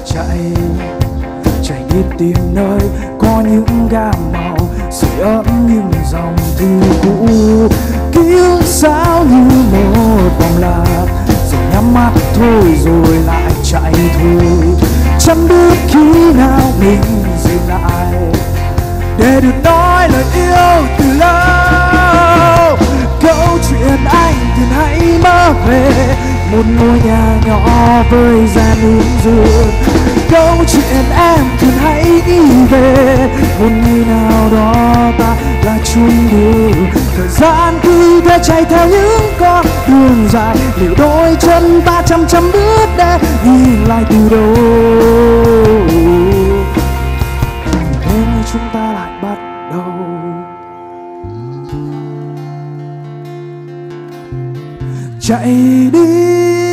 chạy, chạy đi tìm nơi có những gam màu sưởi ấm những dòng thư cũ. Ký ức sao như một vòng lạc, rồi nhắm mắt thôi rồi lại chạy thôi. Chẳng biết khi nào mình dừng lại để được nói lời yêu từ lâu. Câu chuyện anh thường hay mơ về một ngôi nhà nhỏ với gian hướng dương. Câu chuyện em thường hay nghĩ về một ngày nào đó ta là chung đường. Thời gian cứ thế chạy theo những con đường dài, liệu đôi chân ta chăm chăm bước để nhìn lại từ đầu. Thế nên chúng ta lại bắt đầu. Chạy đi,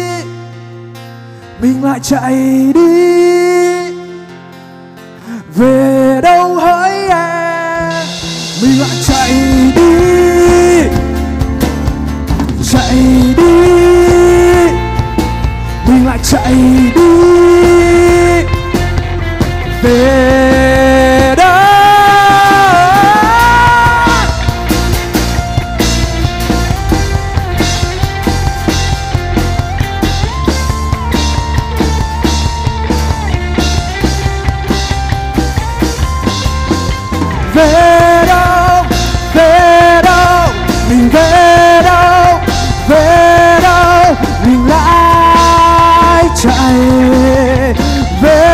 mình lại chạy đi, về đâu hỡi em. Mình lại chạy đi, chạy đi, mình lại chạy đi, về đâu. Về đâu, về đâu, mình về đâu, về đâu, mình lại chạy về